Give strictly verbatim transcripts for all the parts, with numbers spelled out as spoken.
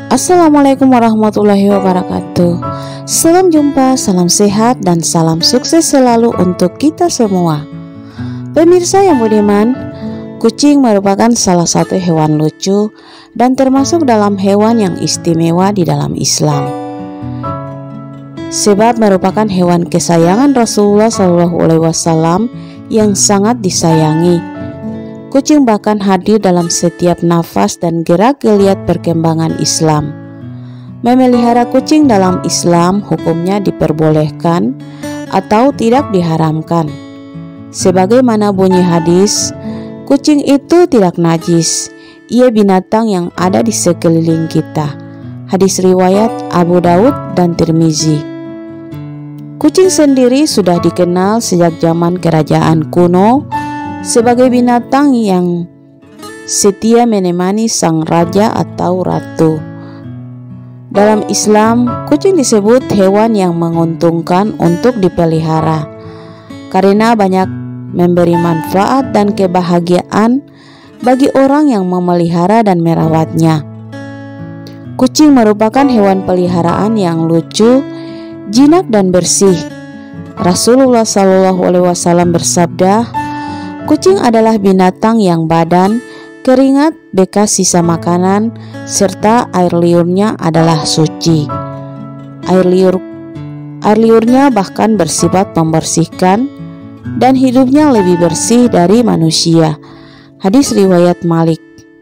Assalamualaikum warahmatullahi wabarakatuh. Salam jumpa, salam sehat, dan salam sukses selalu untuk kita semua. Pemirsa yang budiman, kucing merupakan salah satu hewan lucu dan termasuk dalam hewan yang istimewa di dalam Islam. Sebab merupakan hewan kesayangan Rasulullah shallallahu alaihi wasallam yang sangat disayangi. Kucing bahkan hadir dalam setiap nafas dan gerak-geliat perkembangan Islam. Memelihara kucing dalam Islam hukumnya diperbolehkan atau tidak diharamkan. Sebagaimana bunyi hadis, kucing itu tidak najis, ia binatang yang ada di sekeliling kita. Hadis riwayat Abu Daud dan Tirmizi. Kucing sendiri sudah dikenal sejak zaman kerajaan kuno sebagai binatang yang setia menemani sang raja atau ratu. Dalam Islam, kucing disebut hewan yang menguntungkan untuk dipelihara karena banyak memberi manfaat dan kebahagiaan bagi orang yang memelihara dan merawatnya. Kucing merupakan hewan peliharaan yang lucu, jinak dan bersih. Rasulullah shallallahu alaihi wasallam bersabda, kucing adalah binatang yang badan, keringat, bekas sisa makanan, serta air liurnya adalah suci. Air liur, air liurnya bahkan bersifat membersihkan dan hidupnya lebih bersih dari manusia. Hadis riwayat Malik.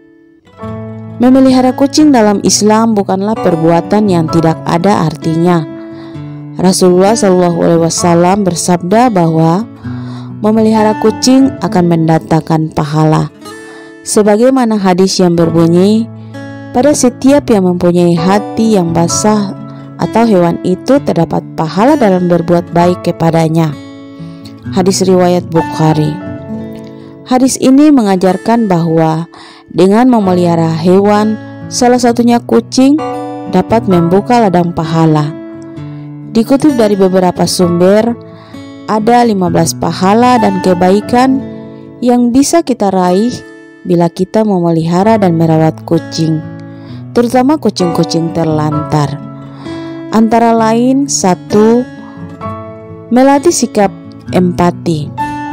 Memelihara kucing dalam Islam bukanlah perbuatan yang tidak ada artinya. Rasulullah shallallahu alaihi wasallam bersabda bahwa memelihara kucing akan mendatangkan pahala. Sebagaimana hadis yang berbunyi, pada setiap yang mempunyai hati yang basah atau hewan itu terdapat pahala dalam berbuat baik kepadanya. Hadis riwayat Bukhari. Hadis ini mengajarkan bahwa dengan memelihara hewan, salah satunya kucing, dapat membuka ladang pahala. Dikutip dari beberapa sumber, ada lima belas pahala dan kebaikan yang bisa kita raih bila kita memelihara dan merawat kucing, terutama kucing-kucing terlantar. Antara lain, satu, melatih sikap empati.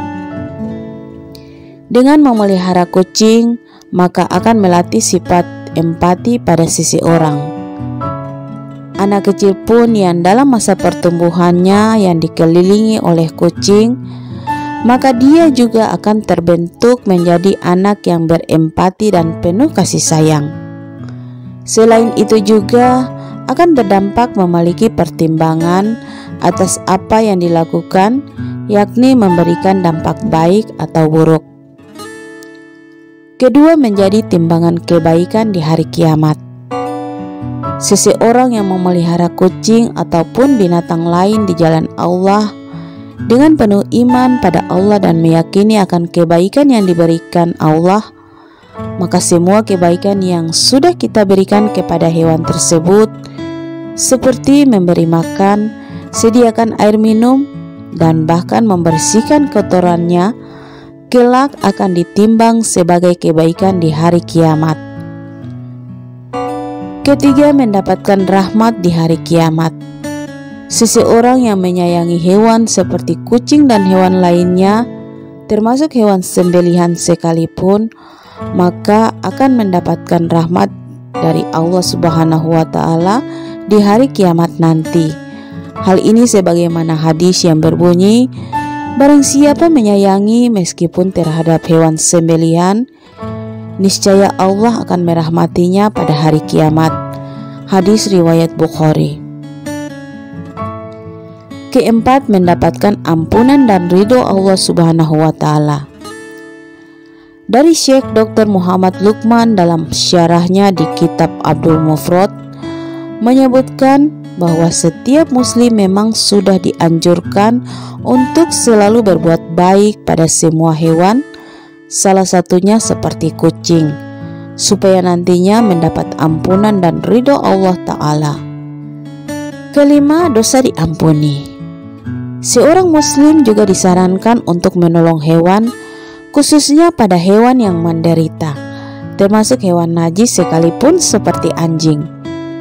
Dengan memelihara kucing, maka akan melatih sifat empati pada seseorang. Anak kecil pun yang dalam masa pertumbuhannya yang dikelilingi oleh kucing, maka dia juga akan terbentuk menjadi anak yang berempati dan penuh kasih sayang. Selain itu juga akan berdampak memiliki pertimbangan atas apa yang dilakukan, yakni memberikan dampak baik atau buruk. Kedua, menjadi timbangan kebaikan di hari kiamat. Seseorang yang memelihara kucing ataupun binatang lain di jalan Allah dengan penuh iman pada Allah dan meyakini akan kebaikan yang diberikan Allah, maka semua kebaikan yang sudah kita berikan kepada hewan tersebut, seperti memberi makan, sediakan air minum, dan bahkan membersihkan kotorannya, kelak akan ditimbang sebagai kebaikan di hari kiamat. Ketiga, mendapatkan rahmat di hari kiamat. Seseorang yang menyayangi hewan seperti kucing dan hewan lainnya, termasuk hewan sembelihan sekalipun, maka akan mendapatkan rahmat dari Allah Subhanahu wa Ta'ala di hari kiamat nanti. Hal ini sebagaimana hadis yang berbunyi, barang siapa menyayangi meskipun terhadap hewan sembelihan, niscaya Allah akan merahmatinya pada hari kiamat. Hadis riwayat Bukhari. Keempat, mendapatkan ampunan dan ridho Allah Subhanahu wa Ta'ala. Dari Syekh Doktor Muhammad Lukman dalam syarahnya di kitab Adabul Mufrad menyebutkan bahwa setiap muslim memang sudah dianjurkan untuk selalu berbuat baik pada semua hewan, salah satunya seperti kucing, supaya nantinya mendapat ampunan dan ridho Allah Ta'ala. Kelima, dosa diampuni. Seorang muslim juga disarankan untuk menolong hewan, khususnya pada hewan yang menderita, termasuk hewan najis sekalipun seperti anjing.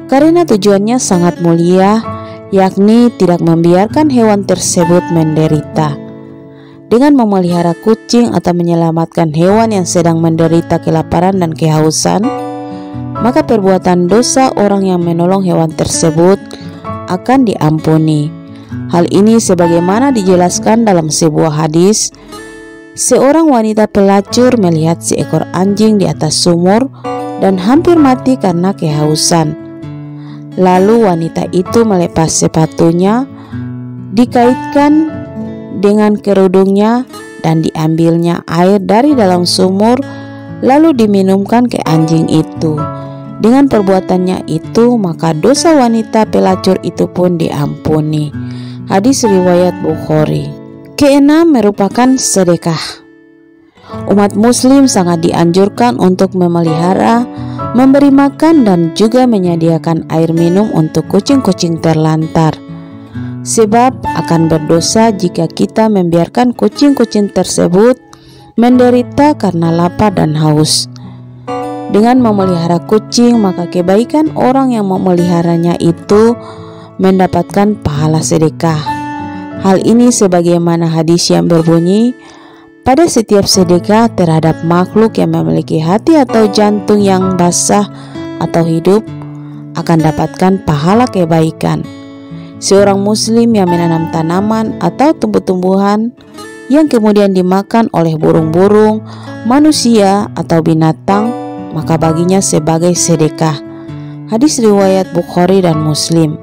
karena tujuannya sangat mulia, yakni tidak membiarkan hewan tersebut menderita. Dengan memelihara kucing atau menyelamatkan hewan yang sedang menderita kelaparan dan kehausan, maka perbuatan dosa orang yang menolong hewan tersebut akan diampuni. Hal ini sebagaimana dijelaskan dalam sebuah hadis, seorang wanita pelacur melihat seekor anjing di atas sumur dan hampir mati karena kehausan. Lalu wanita itu melepas sepatunya, dikaitkan dengan kerudungnya, dan diambilnya air dari dalam sumur lalu diminumkan ke anjing itu. Dengan perbuatannya itu, maka dosa wanita pelacur itu pun diampuni. Hadis riwayat Bukhari. Keenam merupakan sedekah. Umat muslim sangat dianjurkan untuk memelihara, memberi makan, dan juga menyediakan air minum untuk kucing-kucing terlantar. Sebab akan berdosa jika kita membiarkan kucing-kucing tersebut menderita karena lapar dan haus. Dengan memelihara kucing, maka kebaikan orang yang memeliharanya itu mendapatkan pahala sedekah. Hal ini sebagaimana hadis yang berbunyi, pada setiap sedekah terhadap makhluk yang memiliki hati atau jantung yang basah atau hidup akan dapatkan pahala kebaikan. Seorang muslim yang menanam tanaman atau tumbuh-tumbuhan yang kemudian dimakan oleh burung-burung, manusia, atau binatang, maka baginya sebagai sedekah. Hadis riwayat Bukhari dan Muslim.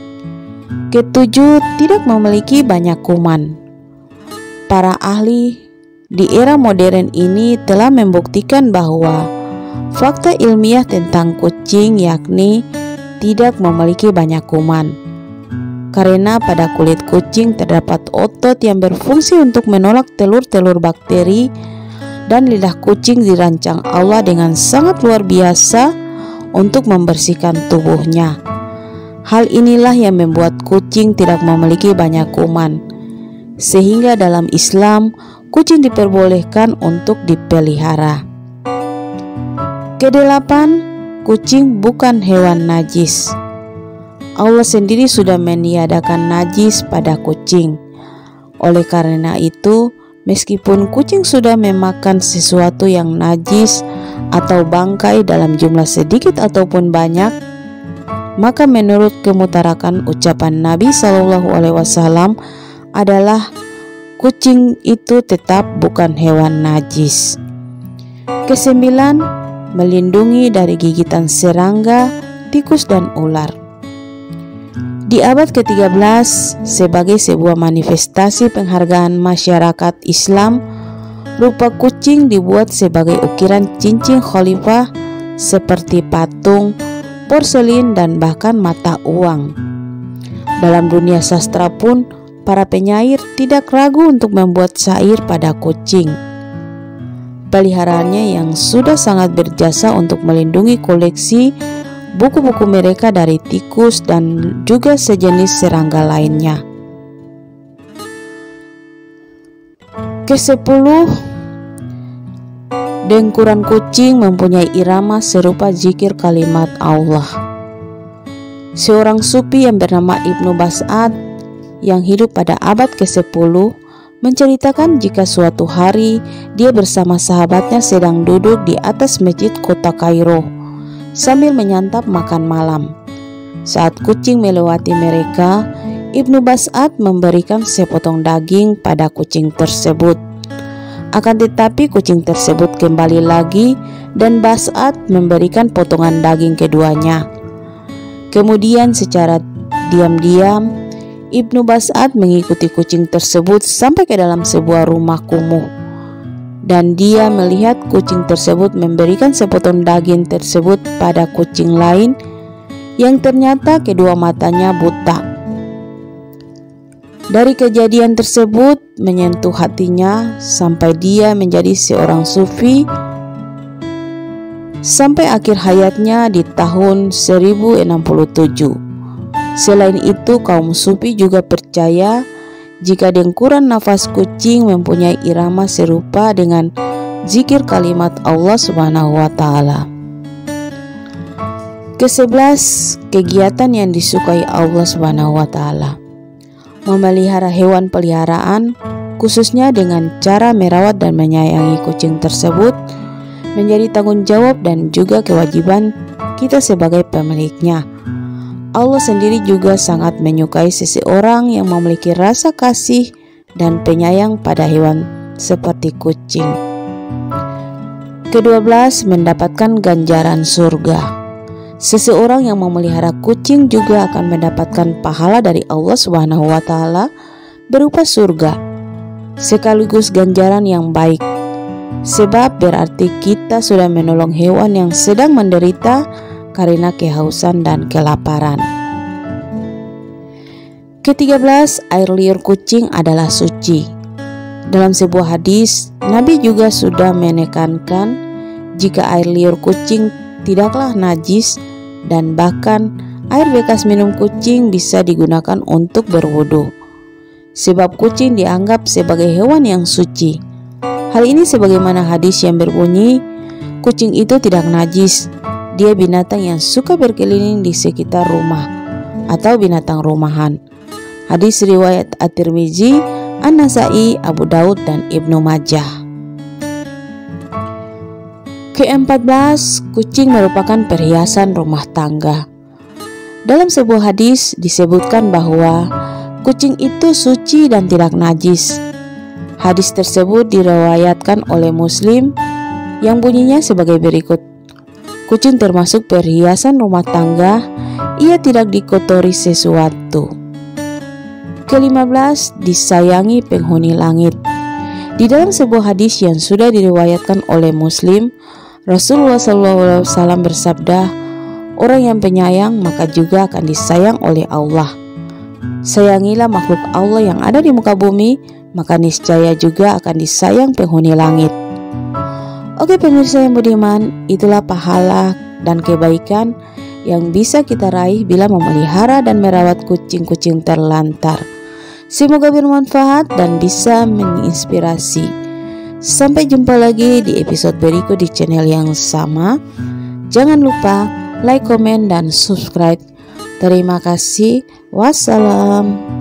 Ketujuh, tidak memiliki banyak kuman. Para ahli di era modern ini telah membuktikan bahwa fakta ilmiah tentang kucing yakni tidak memiliki banyak kuman. Karena pada kulit kucing terdapat otot yang berfungsi untuk menolak telur-telur bakteri, dan lidah kucing dirancang Allah dengan sangat luar biasa untuk membersihkan tubuhnya. Hal inilah yang membuat kucing tidak memiliki banyak kuman, sehingga dalam Islam kucing diperbolehkan untuk dipelihara. Kedelapan, kucing bukan hewan najis. Allah sendiri sudah meniadakan najis pada kucing. Oleh karena itu, meskipun kucing sudah memakan sesuatu yang najis atau bangkai dalam jumlah sedikit ataupun banyak, maka menurut kemutarakan ucapan Nabi Shallallahu Alaihi Wasallam adalah kucing itu tetap bukan hewan najis. Kesembilan, melindungi dari gigitan serangga, tikus, dan ular. Di abad ke tiga belas, sebagai sebuah manifestasi penghargaan masyarakat Islam, rupa kucing dibuat sebagai ukiran cincin khalifah seperti patung, porselin, dan bahkan mata uang. Dalam dunia sastra pun, para penyair tidak ragu untuk membuat syair pada kucing. Peliharaannya yang sudah sangat berjasa untuk melindungi koleksi buku-buku mereka dari tikus dan juga sejenis serangga lainnya. Kesepuluh, dengkuran kucing mempunyai irama serupa zikir kalimat Allah. Seorang sufi yang bernama Ibnu Bas'ad yang hidup pada abad kesepuluh menceritakan jika suatu hari dia bersama sahabatnya sedang duduk di atas masjid kota Kairo sambil menyantap makan malam. Saat kucing melewati mereka, Ibnu Bas'ad memberikan sepotong daging pada kucing tersebut. Akan tetapi kucing tersebut kembali lagi dan Bas'ad memberikan potongan daging keduanya. Kemudian secara diam-diam Ibnu Bas'ad mengikuti kucing tersebut sampai ke dalam sebuah rumah kumuh. Dan dia melihat kucing tersebut memberikan sepotong daging tersebut pada kucing lain yang ternyata kedua matanya buta. Dari kejadian tersebut menyentuh hatinya sampai dia menjadi seorang sufi sampai akhir hayatnya di tahun seribu enam puluh tujuh. Selain itu, kaum sufi juga percaya jika dengkuran nafas kucing mempunyai irama serupa dengan zikir kalimat Allah Subhanahu wa Ta'ala. Kesebelas, kegiatan yang disukai Allah Subhanahu wa taala. Memelihara hewan peliharaan, khususnya dengan cara merawat dan menyayangi kucing tersebut, menjadi tanggung jawab dan juga kewajiban kita sebagai pemiliknya. Allah sendiri juga sangat menyukai seseorang yang memiliki rasa kasih dan penyayang pada hewan seperti kucing. Kedua belas, mendapatkan ganjaran surga. Seseorang yang memelihara kucing juga akan mendapatkan pahala dari Allah Subhanahu wa taala berupa surga, sekaligus ganjaran yang baik. Sebab berarti kita sudah menolong hewan yang sedang menderita karena kehausan dan kelaparan. Ketiga belas, air liur kucing adalah suci. Dalam sebuah hadis, Nabi juga sudah menekankan jika air liur kucing tidaklah najis, dan bahkan air bekas minum kucing bisa digunakan untuk berwudu. Sebab kucing dianggap sebagai hewan yang suci. Hal ini sebagaimana hadis yang berbunyi, kucing itu tidak najis, dia binatang yang suka berkeliling di sekitar rumah atau binatang rumahan. Hadis riwayat At-Tirmizi, An-Nasai, Abu Daud, dan Ibnu Majah. Keempat belas, kucing merupakan perhiasan rumah tangga. Dalam sebuah hadis disebutkan bahwa kucing itu suci dan tidak najis. Hadis tersebut diriwayatkan oleh Muslim yang bunyinya sebagai berikut. Kucing termasuk perhiasan rumah tangga, ia tidak dikotori sesuatu. Kelima belas, disayangi penghuni langit. Di dalam sebuah hadis yang sudah diriwayatkan oleh Muslim, Rasulullah shallallahu alaihi wasallam bersabda, orang yang penyayang maka juga akan disayang oleh Allah. Sayangilah makhluk Allah yang ada di muka bumi, maka niscaya juga akan disayang penghuni langit. Oke pemirsa yang budiman, itulah pahala dan kebaikan yang bisa kita raih bila memelihara dan merawat kucing-kucing terlantar. Semoga bermanfaat dan bisa menginspirasi. Sampai jumpa lagi di episode berikut di channel yang sama. Jangan lupa like, komen, dan subscribe. Terima kasih. Wassalam.